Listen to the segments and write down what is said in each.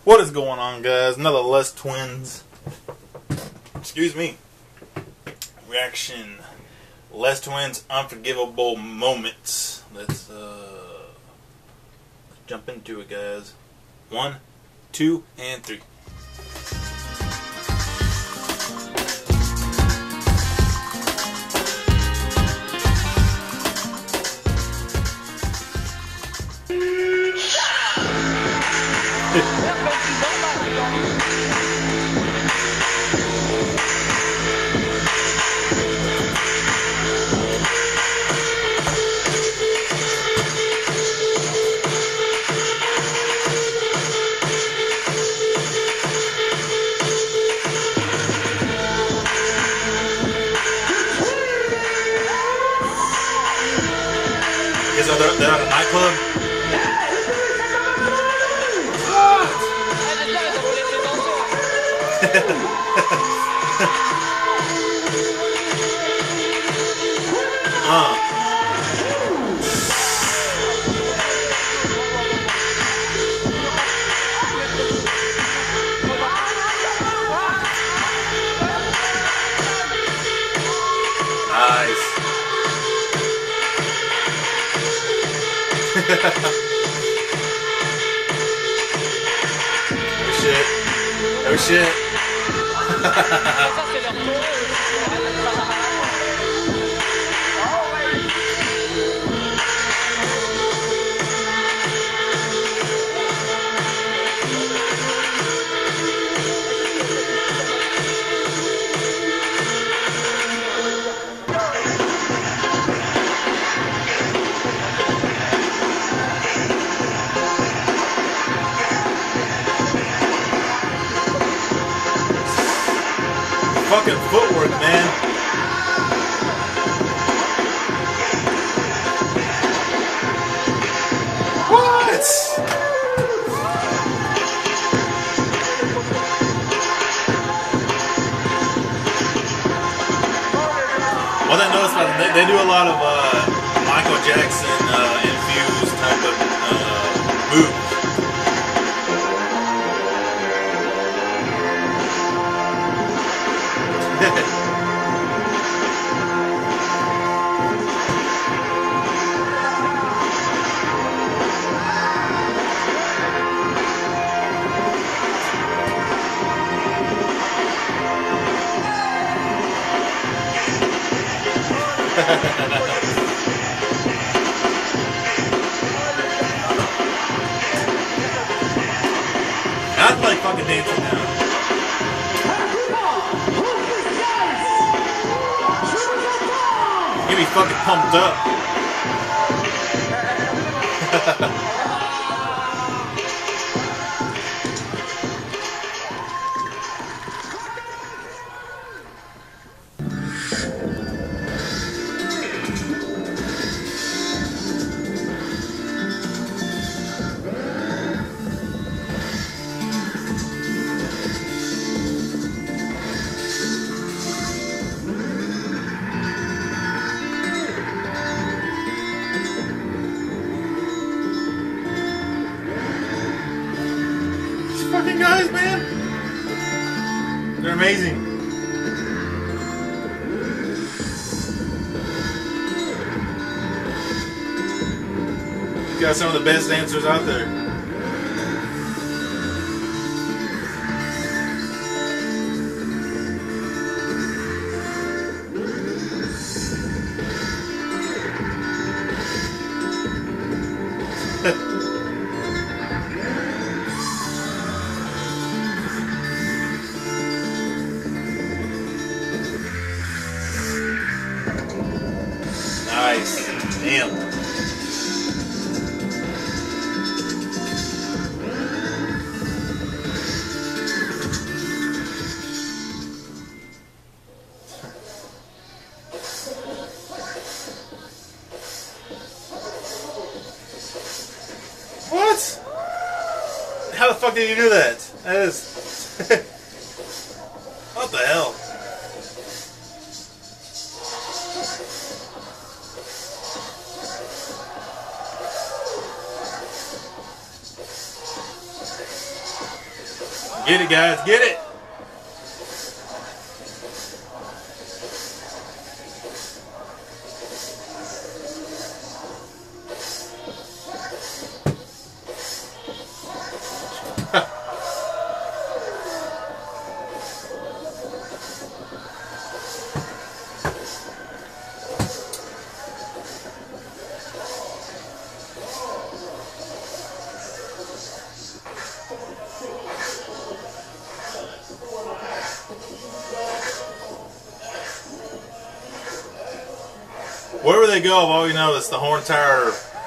What is going on, guys? Another Les Twins. Excuse me. Reaction. Les Twins Unforgivable Moments. Let's jump into it, guys. 1, 2, and 3. They're at a nightclub? Nice. Oh shit. Oh shit. Fucking footwork, man. What? Well, I noticed that they do a lot of Michael Jackson infused type of moves. I'd like fucking dancing now. Get me fucking pumped up. Fucking guys, man. They're amazing. You got some of the best dancers out there. Nice. Damn. What? How the fuck did you do that? That is... What the hell? Get it, guys. Get it. Wherever they go, I've always noticed the whole entire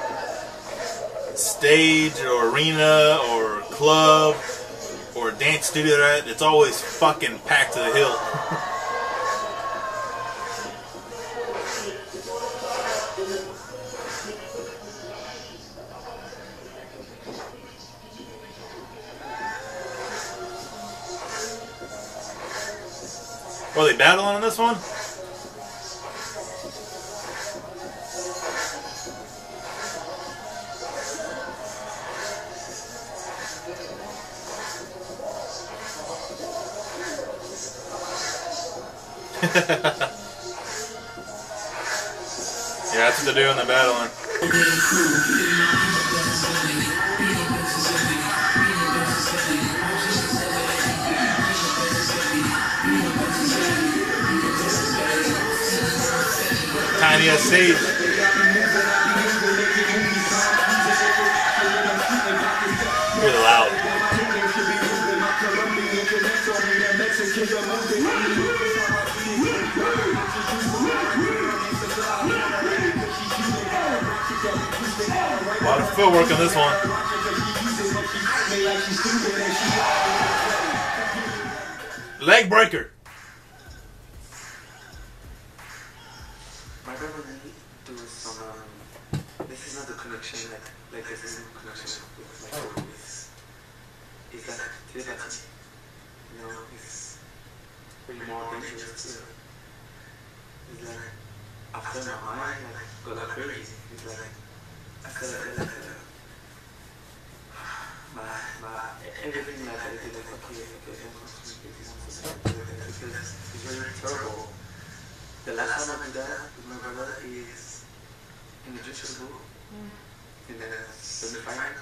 stage or arena or club or dance studio they're at, it's always fucking packed to the hilt. Are they battling on this one? Yeah, that's what they're doing, they're battling. Tiny ass stage. Really loud. A lot of footwork on this one. Leg breaker. My brother do some. This is not the connection like this is no connection with my phone. Is that telepathy? You know, it's really more dangerous too. It's like after my mind got crazy. It's like I feel like everything like I did like okay, because it's very terrible. The last time I did that with my brother is in the jiu-jitsu in the semi-final.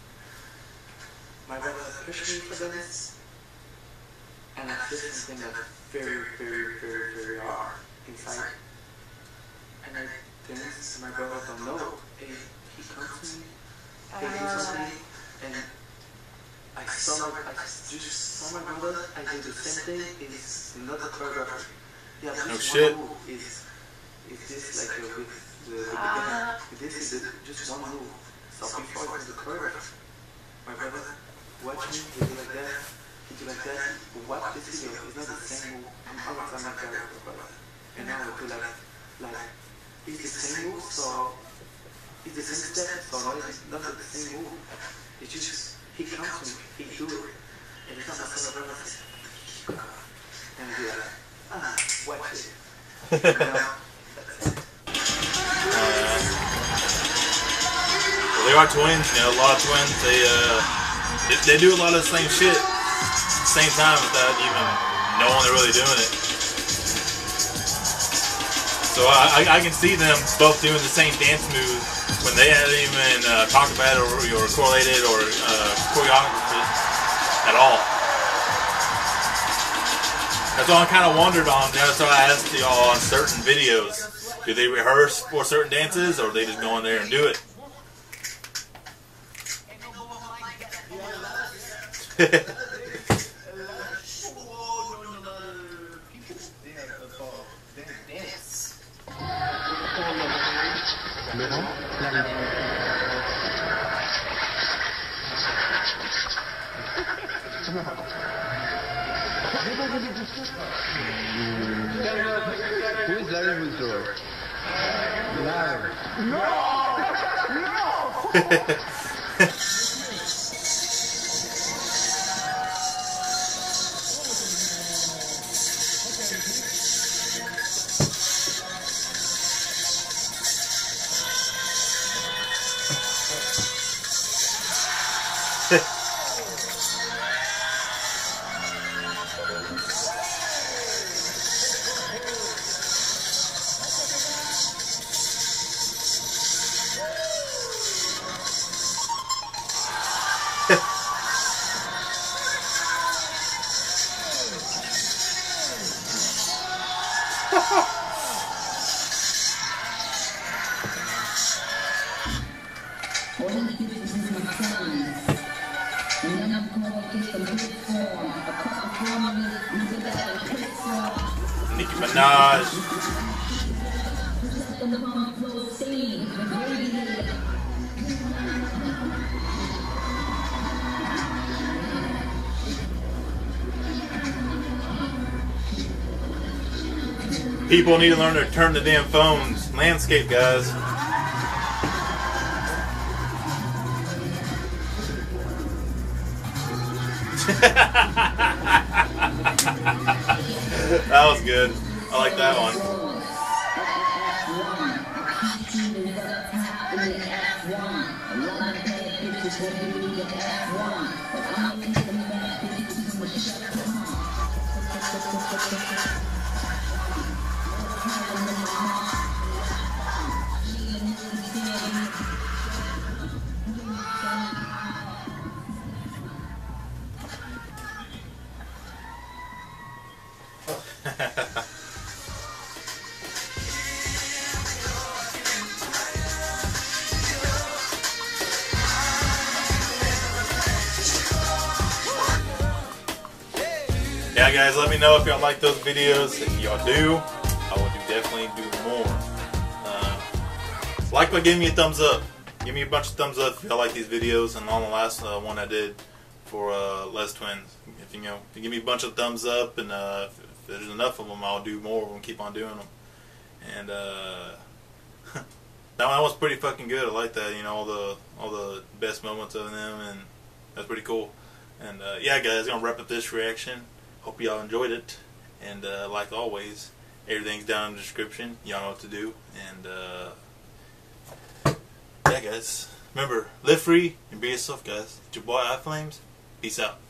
My brother pushed me for the nets, and I feel something like very hard inside. And I dance, my brother don't know. He comes to me, he leaves me, and I just saw my brother. I did the same thing. It's not a choreography. Yeah, no shit. Is this like with this is just one move. So before it was the choreography, my brother watch me, he do like that, he do like that. Watch this video, it's not the same move. I'm always on my brother. And now I do like it's the same move, so it's the same step, so it's not the same move. It's just he comes to me, he do it. And it's not my brother. And I do like watch it. Well, they are twins, you know, a lot of twins. They do a lot of the same shit at the same time without even knowing they're really doing it. So I can see them both doing the same dance move when they haven't even talked about it or correlated or choreographed it at all. That's all I kind of wondered on. That's why I asked y'all on certain videos. Do they rehearse for certain dances or they just go in there and do it? Who is Larry Withrow? Larry. No! Nicki Minaj. People need to learn to turn the damn phones. Landscape, guys. That was good. I like that one. Yeah, guys, let me know if y'all like those videos. If y'all do, I will definitely do more. Like by giving me a thumbs up. Give me a bunch of thumbs up if y'all like these videos, and on the last one I did for Les Twins. If you give me a bunch of thumbs up, and if there's enough of them, I'll do more of them. Keep on doing them. And that one was pretty fucking good. I like that. All the best moments of them, and that's pretty cool. And yeah, guys, gonna wrap up this reaction. Hope y'all enjoyed it. And like always, everything's down in the description. Y'all know what to do. And yeah, guys, remember, live free and be yourself, guys. It's your boy iFlames. Peace out.